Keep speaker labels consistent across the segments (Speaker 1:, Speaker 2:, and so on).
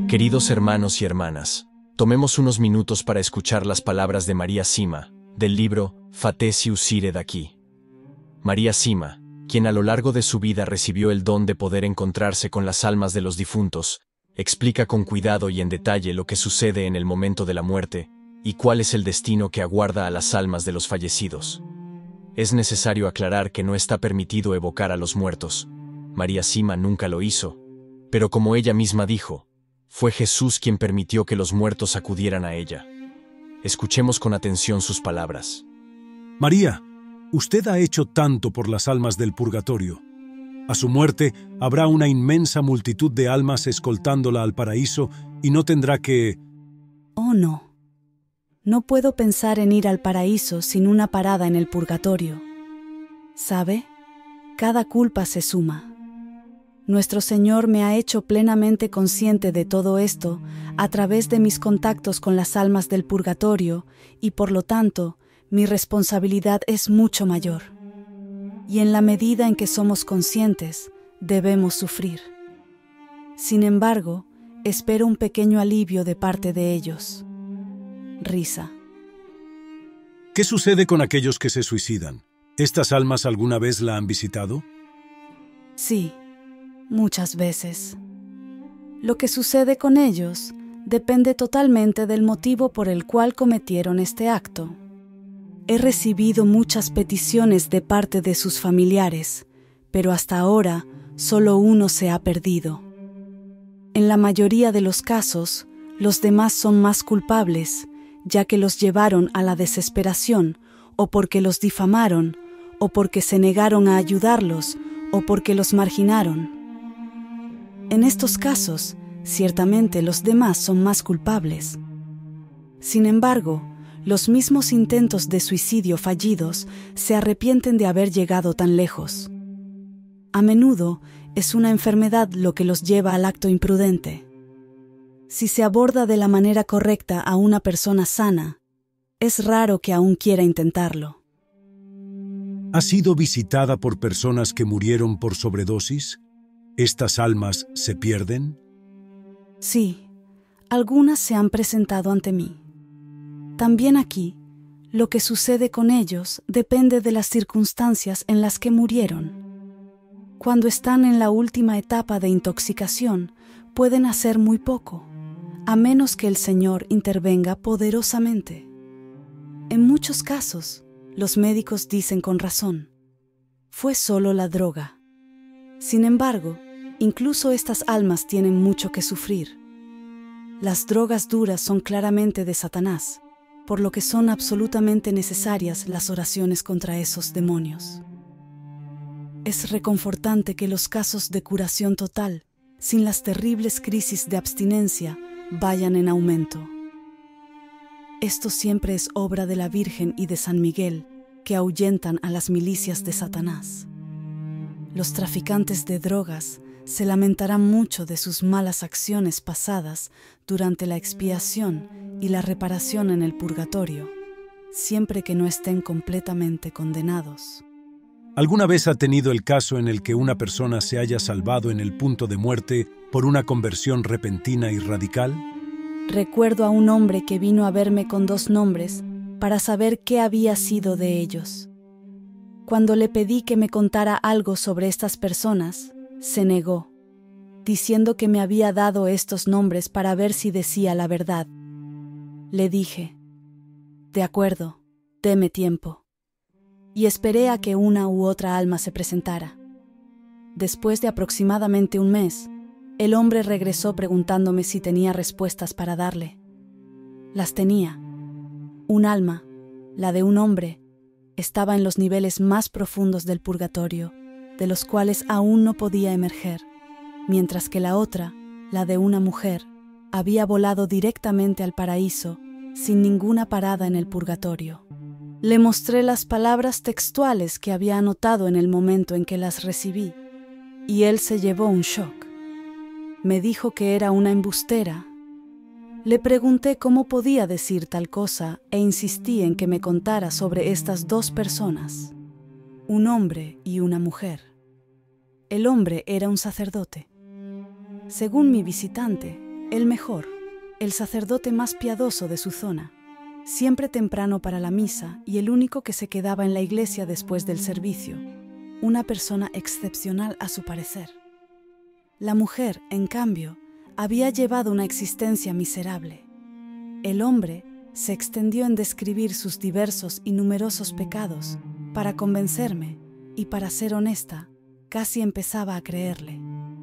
Speaker 1: Queridos hermanos y hermanas, tomemos unos minutos para escuchar las palabras de María Sima, del libro Fatesi uscire da qui. María Sima, quien a lo largo de su vida recibió el don de poder encontrarse con las almas de los difuntos, explica con cuidado y en detalle lo que sucede en el momento de la muerte y cuál es el destino que aguarda a las almas de los fallecidos. Es necesario aclarar que no está permitido evocar a los muertos. María Sima nunca lo hizo, pero como ella misma dijo, fue Jesús quien permitió que los muertos acudieran a ella. Escuchemos con atención sus palabras.
Speaker 2: María, usted ha hecho tanto por las almas del purgatorio. A su muerte habrá una inmensa multitud de almas escoltándola al paraíso y no tendrá que...
Speaker 3: Oh, no. No puedo pensar en ir al paraíso sin una parada en el purgatorio. ¿Sabe? Cada culpa se suma. Nuestro Señor me ha hecho plenamente consciente de todo esto a través de mis contactos con las almas del purgatorio y, por lo tanto, mi responsabilidad es mucho mayor. Y en la medida en que somos conscientes, debemos sufrir. Sin embargo, espero un pequeño alivio de parte de ellos. Risa.
Speaker 2: ¿Qué sucede con aquellos que se suicidan? ¿Estas almas alguna vez la han visitado?
Speaker 3: Sí, muchas veces. Lo que sucede con ellos depende totalmente del motivo por el cual cometieron este acto. He recibido muchas peticiones de parte de sus familiares, pero hasta ahora solo uno se ha perdido. En la mayoría de los casos, los demás son más culpables, ya que los llevaron a la desesperación, o porque los difamaron, o porque se negaron a ayudarlos, o porque los marginaron. En estos casos, ciertamente los demás son más culpables. Sin embargo, los mismos intentos de suicidio fallidos se arrepienten de haber llegado tan lejos. A menudo es una enfermedad lo que los lleva al acto imprudente. Si se aborda de la manera correcta a una persona sana, es raro que aún quiera intentarlo.
Speaker 2: ¿Ha sido visitada por personas que murieron por sobredosis? ¿Estas almas se pierden?
Speaker 3: Sí, algunas se han presentado ante mí. También aquí, lo que sucede con ellos depende de las circunstancias en las que murieron. Cuando están en la última etapa de intoxicación, pueden hacer muy poco, a menos que el Señor intervenga poderosamente. En muchos casos, los médicos dicen con razón, fue solo la droga. Sin embargo, incluso estas almas tienen mucho que sufrir. Las drogas duras son claramente de Satanás, por lo que son absolutamente necesarias las oraciones contra esos demonios. Es reconfortante que los casos de curación total, sin las terribles crisis de abstinencia, vayan en aumento. Esto siempre es obra de la Virgen y de San Miguel, que ahuyentan a las milicias de Satanás. Los traficantes de drogas se lamentarán mucho de sus malas acciones pasadas durante la expiación y la reparación en el purgatorio, siempre que no estén completamente condenados.
Speaker 2: ¿Alguna vez ha tenido el caso en el que una persona se haya salvado en el punto de muerte por una conversión repentina y radical?
Speaker 3: Recuerdo a un hombre que vino a verme con 2 nombres para saber qué había sido de ellos. Cuando le pedí que me contara algo sobre estas personas, se negó, diciendo que me había dado estos nombres para ver si decía la verdad. Le dije, de acuerdo, deme tiempo. Y esperé a que una u otra alma se presentara. Después de aproximadamente un mes, el hombre regresó preguntándome si tenía respuestas para darle. Las tenía. Un alma, la de un hombre, estaba en los niveles más profundos del purgatorio, de los cuales aún no podía emerger, mientras que la otra, la de una mujer, había volado directamente al paraíso, sin ninguna parada en el purgatorio. Le mostré las palabras textuales que había anotado en el momento en que las recibí, y él se llevó un shock. Me dijo que era una embustera. Le pregunté cómo podía decir tal cosa e insistí en que me contara sobre estas 2 personas, un hombre y una mujer. El hombre era un sacerdote. Según mi visitante, El mejor, el sacerdote más piadoso de su zona, siempre temprano para la misa y el único que se quedaba en la iglesia después del servicio, una persona excepcional a su parecer. La mujer, en cambio, había llevado una existencia miserable. El hombre se extendió en describir sus diversos y numerosos pecados para convencerme y, para ser honesta, casi empezaba a creerle.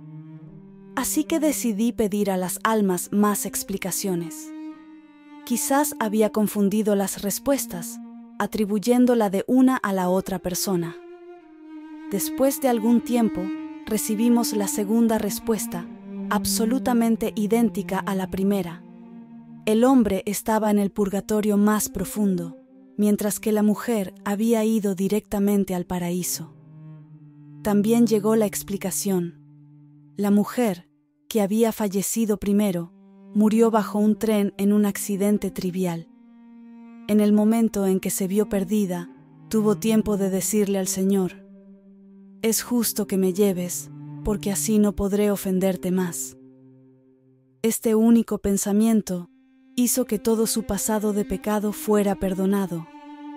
Speaker 3: Así que decidí pedir a las almas más explicaciones. Quizás había confundido las respuestas, atribuyéndola de una a la otra persona. Después de algún tiempo, recibimos la segunda respuesta, absolutamente idéntica a la primera. El hombre estaba en el purgatorio más profundo, mientras que la mujer había ido directamente al paraíso. También llegó la explicación. La mujer, que había fallecido primero, murió bajo un tren en un accidente trivial. En el momento en que se vio perdida, tuvo tiempo de decirle al Señor: «Es justo que me lleves, porque así no podré ofenderte más». Este único pensamiento hizo que todo su pasado de pecado fuera perdonado.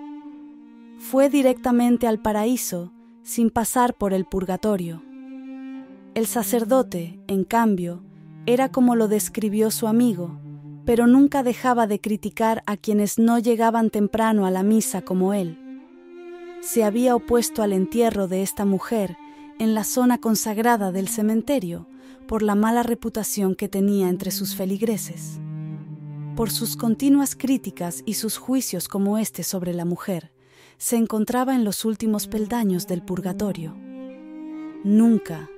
Speaker 3: Fue directamente al paraíso, sin pasar por el purgatorio. El sacerdote, en cambio, era como lo describió su amigo, pero nunca dejaba de criticar a quienes no llegaban temprano a la misa como él. Se había opuesto al entierro de esta mujer en la zona consagrada del cementerio por la mala reputación que tenía entre sus feligreses. Por sus continuas críticas y sus juicios como este sobre la mujer, se encontraba en los últimos peldaños del purgatorio. Nunca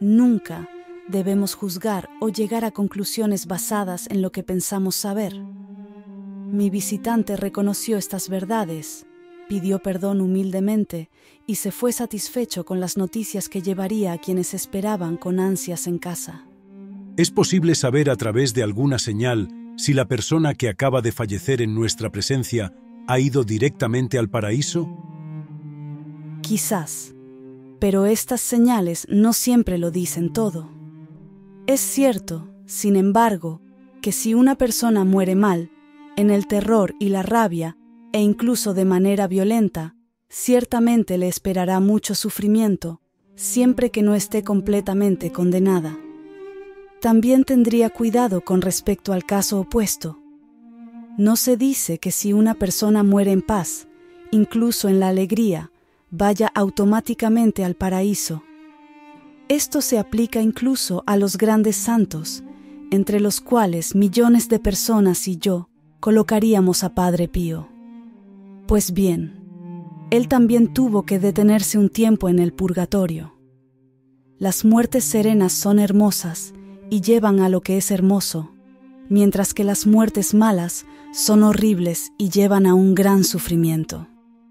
Speaker 3: debemos juzgar o llegar a conclusiones basadas en lo que pensamos saber. Mi visitante reconoció estas verdades, pidió perdón humildemente y se fue satisfecho con las noticias que llevaría a quienes esperaban con ansias en casa.
Speaker 2: ¿Es posible saber a través de alguna señal si la persona que acaba de fallecer en nuestra presencia ha ido directamente al paraíso?
Speaker 3: Quizás, pero estas señales no siempre lo dicen todo. Es cierto, sin embargo, que si una persona muere mal, en el terror y la rabia, e incluso de manera violenta, ciertamente le esperará mucho sufrimiento, siempre que no esté completamente condenada. También tendría cuidado con respecto al caso opuesto. No se dice que si una persona muere en paz, incluso en la alegría, vaya automáticamente al paraíso. Esto se aplica incluso a los grandes santos, entre los cuales millones de personas y yo colocaríamos a Padre Pío. Pues bien, él también tuvo que detenerse un tiempo en el purgatorio. Las muertes serenas son hermosas y llevan a lo que es hermoso, mientras que las muertes malas son horribles y llevan a un gran sufrimiento.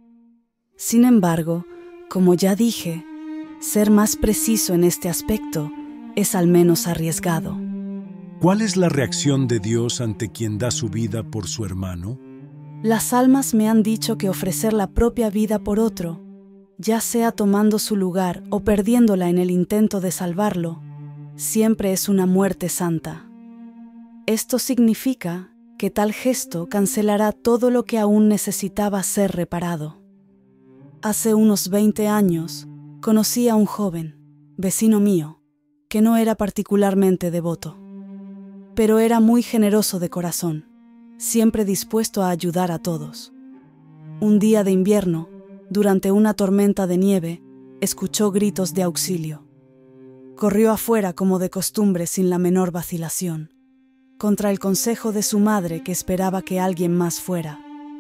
Speaker 3: Sin embargo, como ya dije, ser más preciso en este aspecto es al menos arriesgado.
Speaker 2: ¿Cuál es la reacción de Dios ante quien da su vida por su hermano?
Speaker 3: Las almas me han dicho que ofrecer la propia vida por otro, ya sea tomando su lugar o perdiéndola en el intento de salvarlo, siempre es una muerte santa. Esto significa que tal gesto cancelará todo lo que aún necesitaba ser reparado. Hace unos 20 años, conocí a un joven, vecino mío, que no era particularmente devoto, pero era muy generoso de corazón, siempre dispuesto a ayudar a todos. Un día de invierno, durante una tormenta de nieve, escuchó gritos de auxilio. Corrió afuera como de costumbre sin la menor vacilación, contra el consejo de su madre que esperaba que alguien más fuera.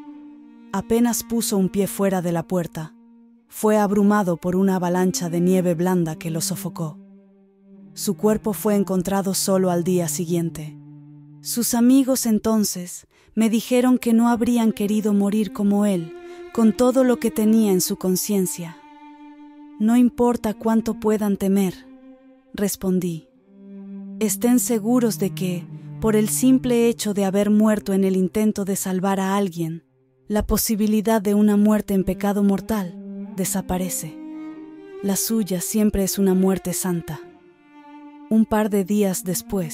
Speaker 3: Apenas puso un pie fuera de la puerta, fue abrumado por una avalancha de nieve blanda que lo sofocó. Su cuerpo fue encontrado solo al día siguiente. Sus amigos entonces me dijeron que no habrían querido morir como él, con todo lo que tenía en su conciencia. No importa cuánto puedan temer, respondí. Estén seguros de que, por el simple hecho de haber muerto en el intento de salvar a alguien, la posibilidad de una muerte en pecado mortal desaparece. La suya siempre es una muerte santa. Un par de días después,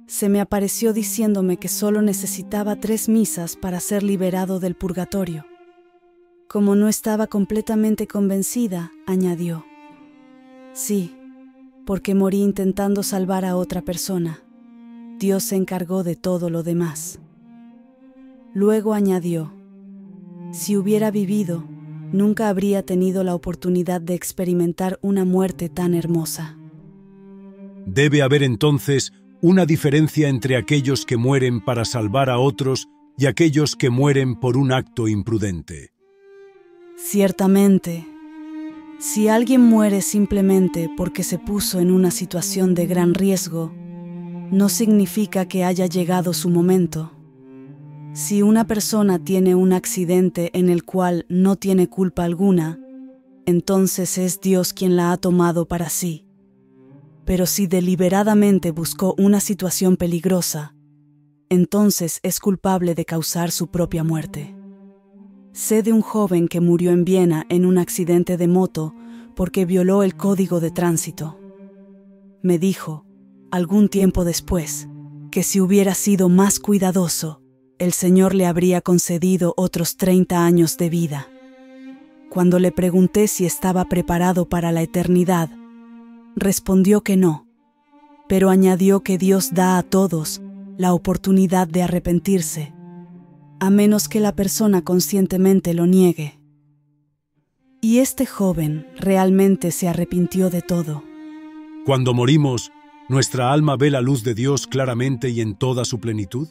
Speaker 3: se me apareció diciéndome que solo necesitaba 3 misas para ser liberado del purgatorio. Como no estaba completamente convencida, añadió: sí, porque morí intentando salvar a otra persona. Dios se encargó de todo lo demás. Luego añadió: si hubiera vivido, nunca habría tenido la oportunidad de experimentar una muerte tan hermosa.
Speaker 2: Debe haber entonces una diferencia entre aquellos que mueren para salvar a otros y aquellos que mueren por un acto imprudente.
Speaker 3: Ciertamente, si alguien muere simplemente porque se puso en una situación de gran riesgo, no significa que haya llegado su momento. Si una persona tiene un accidente en el cual no tiene culpa alguna, entonces es Dios quien la ha tomado para sí. Pero si deliberadamente buscó una situación peligrosa, entonces es culpable de causar su propia muerte. Sé de un joven que murió en Viena en un accidente de moto porque violó el código de tránsito. Me dijo, algún tiempo después, que si hubiera sido más cuidadoso, el Señor le habría concedido otros 30 años de vida. Cuando le pregunté si estaba preparado para la eternidad, respondió que no, pero añadió que Dios da a todos la oportunidad de arrepentirse, a menos que la persona conscientemente lo niegue. Y este joven realmente se arrepintió de todo.
Speaker 2: Cuando morimos, ¿nuestra alma ve la luz de Dios claramente y en toda su plenitud?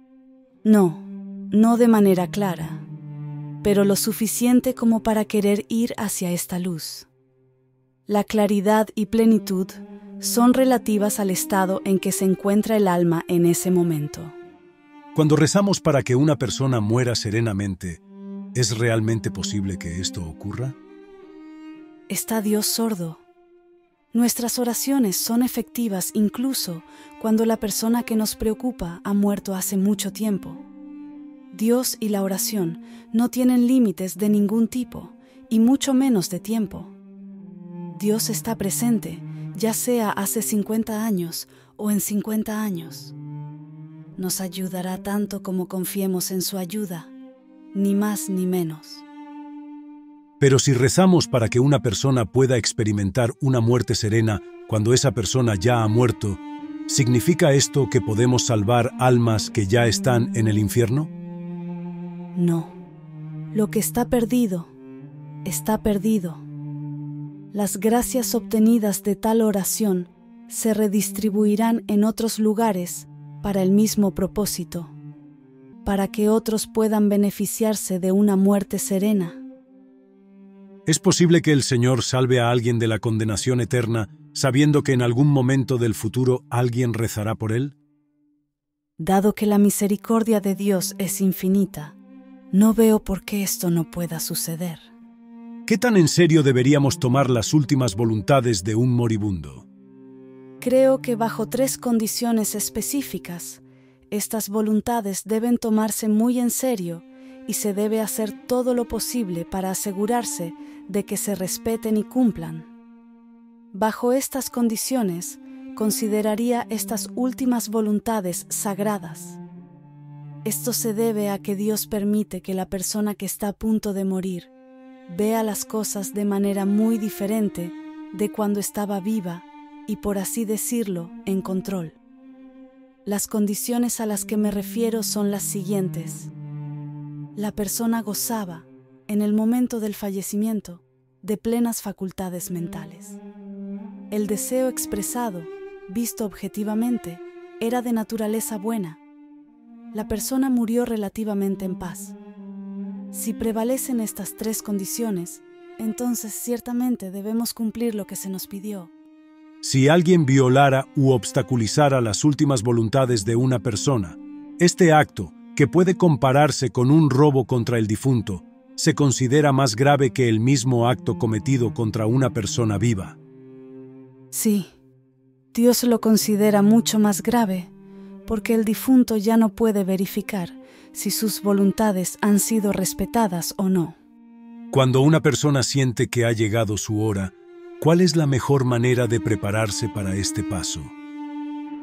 Speaker 3: No de manera clara, pero lo suficiente como para querer ir hacia esta luz. La claridad y plenitud son relativas al estado en que se encuentra el alma en ese momento.
Speaker 2: Cuando rezamos para que una persona muera serenamente, ¿es realmente posible que esto ocurra?
Speaker 3: ¿Está Dios sordo? Nuestras oraciones son efectivas incluso cuando la persona que nos preocupa ha muerto hace mucho tiempo. Dios y la oración no tienen límites de ningún tipo, y mucho menos de tiempo. Dios está presente, ya sea hace 50 años o en 50 años. Nos ayudará tanto como confiemos en su ayuda, ni más ni menos.
Speaker 2: Pero si rezamos para que una persona pueda experimentar una muerte serena cuando esa persona ya ha muerto, ¿significa esto que podemos salvar almas que ya están en el infierno?
Speaker 3: No. Lo que está perdido, está perdido. Las gracias obtenidas de tal oración se redistribuirán en otros lugares para el mismo propósito, para que otros puedan beneficiarse de una muerte serena.
Speaker 2: ¿Es posible que el Señor salve a alguien de la condenación eterna, sabiendo que en algún momento del futuro alguien rezará por él?
Speaker 3: Dado que la misericordia de Dios es infinita, no veo por qué esto no pueda suceder.
Speaker 2: ¿Qué tan en serio deberíamos tomar las últimas voluntades de un moribundo?
Speaker 3: Creo que bajo 3 condiciones específicas, estas voluntades deben tomarse muy en serio y se debe hacer todo lo posible para asegurarse de que se respeten y cumplan. Bajo estas condiciones, consideraría estas últimas voluntades sagradas. Esto se debe a que Dios permite que la persona que está a punto de morir vea las cosas de manera muy diferente de cuando estaba viva y, por así decirlo, en control. Las condiciones a las que me refiero son las siguientes. La persona gozaba, en el momento del fallecimiento, de plenas facultades mentales. El deseo expresado, visto objetivamente, era de naturaleza buena. La persona murió relativamente en paz. Si prevalecen estas 3 condiciones, entonces ciertamente debemos cumplir lo que se nos pidió.
Speaker 2: Si alguien violara u obstaculizara las últimas voluntades de una persona, este acto, que puede compararse con un robo contra el difunto, se considera más grave que el mismo acto cometido contra una persona viva.
Speaker 3: Sí, Dios lo considera mucho más grave, porque el difunto ya no puede verificar si sus voluntades han sido respetadas o no.
Speaker 2: Cuando una persona siente que ha llegado su hora, ¿cuál es la mejor manera de prepararse para este paso?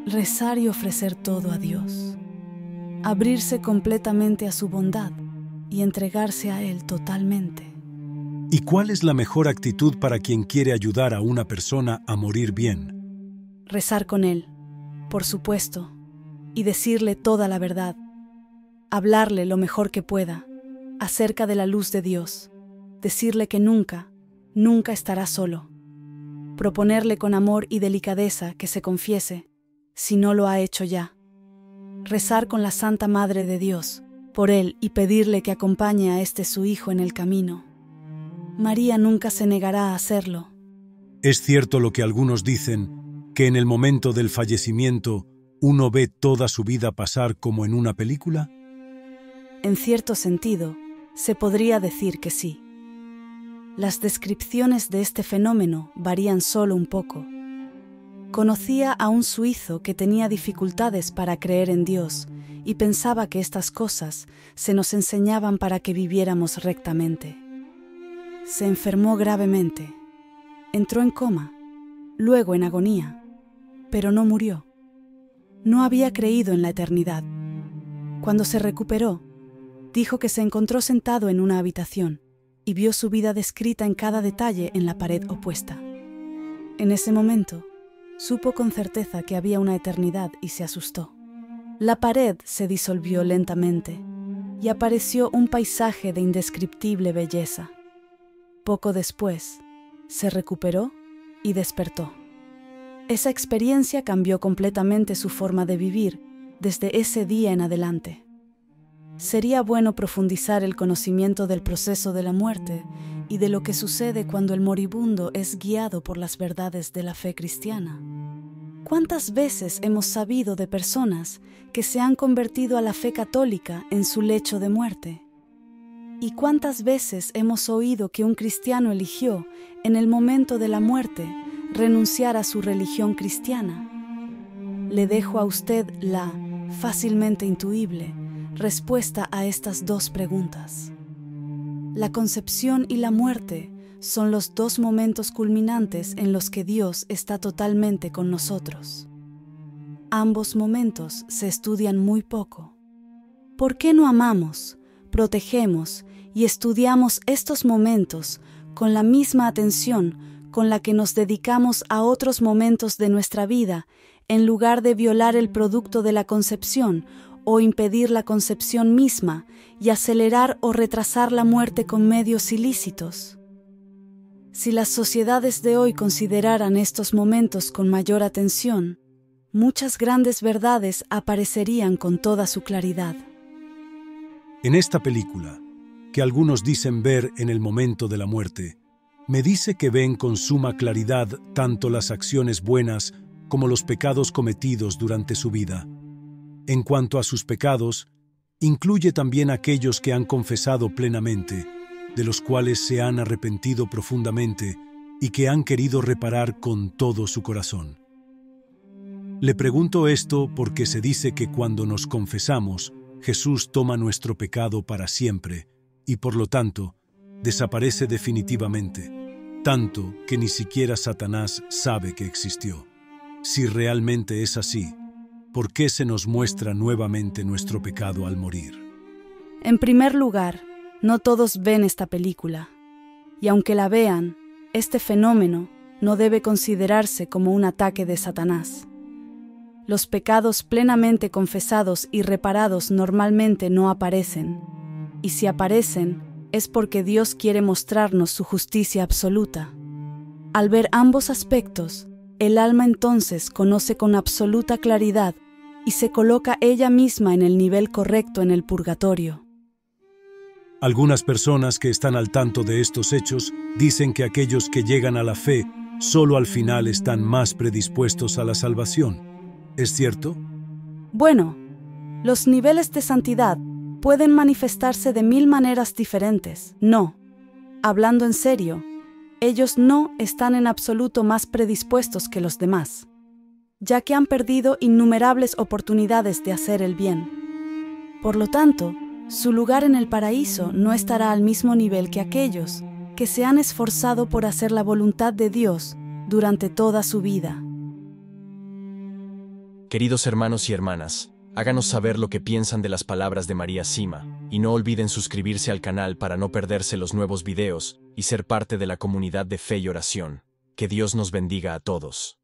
Speaker 3: rezar y ofrecer todo a Dios, abrirse completamente a su bondad y entregarse a Él totalmente.
Speaker 2: ¿Y cuál es la mejor actitud para quien quiere ayudar a una persona a morir bien?
Speaker 3: Rezar con Él, por supuesto, y decirle toda la verdad, hablarle lo mejor que pueda acerca de la luz de Dios, decirle que nunca, nunca estará solo, proponerle con amor y delicadeza que se confiese, si no lo ha hecho ya, rezar con la Santa Madre de Dios por él y pedirle que acompañe a este su hijo en el camino. María nunca se negará a hacerlo.
Speaker 2: Es cierto lo que algunos dicen, que en el momento del fallecimiento uno ve toda su vida pasar como en una película.
Speaker 3: En cierto sentido, se podría decir que sí. Las descripciones de este fenómeno varían solo un poco. Conocía a un suizo que tenía dificultades para creer en Dios y pensaba que estas cosas se nos enseñaban para que viviéramos rectamente. Se enfermó gravemente, entró en coma, luego en agonía, pero no murió. No había creído en la eternidad. Cuando se recuperó, dijo que se encontró sentado en una habitación y vio su vida descrita en cada detalle en la pared opuesta. En ese momento, supo con certeza que había una eternidad y se asustó. La pared se disolvió lentamente y apareció un paisaje de indescriptible belleza. Poco después, se recuperó y despertó. Esa experiencia cambió completamente su forma de vivir desde ese día en adelante. Sería bueno profundizar el conocimiento del proceso de la muerte y de lo que sucede cuando el moribundo es guiado por las verdades de la fe cristiana. ¿Cuántas veces hemos sabido de personas que se han convertido a la fe católica en su lecho de muerte? ¿Y cuántas veces hemos oído que un cristiano eligió, en el momento de la muerte, renunciar a su religión cristiana? Le dejo a usted la, fácilmente intuible, respuesta a estas dos preguntas. La concepción y la muerte son los dos momentos culminantes en los que Dios está totalmente con nosotros. Ambos momentos se estudian muy poco. ¿Por qué no amamos, protegemos y estudiamos estos momentos con la misma atención con la que nos dedicamos a otros momentos de nuestra vida, en lugar de violar el producto de la concepción o impedir la concepción misma y acelerar o retrasar la muerte con medios ilícitos? Si las sociedades de hoy consideraran estos momentos con mayor atención, muchas grandes verdades aparecerían con toda su claridad.
Speaker 2: En esta película, que algunos dicen ver en el momento de la muerte, me dice que ven con suma claridad tanto las acciones buenas como los pecados cometidos durante su vida. En cuanto a sus pecados, incluye también aquellos que han confesado plenamente, de los cuales se han arrepentido profundamente y que han querido reparar con todo su corazón. Le pregunto esto porque se dice que cuando nos confesamos, Jesús toma nuestro pecado para siempre y por lo tanto, desaparece definitivamente, tanto que ni siquiera Satanás sabe que existió. Si realmente es así, ¿por qué se nos muestra nuevamente nuestro pecado al morir?
Speaker 3: En primer lugar, no todos ven esta película, y aunque la vean, este fenómeno no debe considerarse como un ataque de Satanás. Los pecados plenamente confesados y reparados normalmente no aparecen, y si aparecen, es porque Dios quiere mostrarnos su justicia absoluta. Al ver ambos aspectos, el alma entonces conoce con absoluta claridad y se coloca ella misma en el nivel correcto en el purgatorio.
Speaker 2: Algunas personas que están al tanto de estos hechos dicen que aquellos que llegan a la fe solo al final están más predispuestos a la salvación. ¿Es cierto?
Speaker 3: Bueno, los niveles de santidad pueden manifestarse de 1000 maneras diferentes. No, hablando en serio, ellos no están en absoluto más predispuestos que los demás, ya que han perdido innumerables oportunidades de hacer el bien. Por lo tanto, su lugar en el paraíso no estará al mismo nivel que aquellos que se han esforzado por hacer la voluntad de Dios durante toda su vida.
Speaker 1: Queridos hermanos y hermanas, háganos saber lo que piensan de las palabras de María Sima, y no olviden suscribirse al canal para no perderse los nuevos videos y ser parte de la comunidad de fe y oración. Que Dios nos bendiga a todos.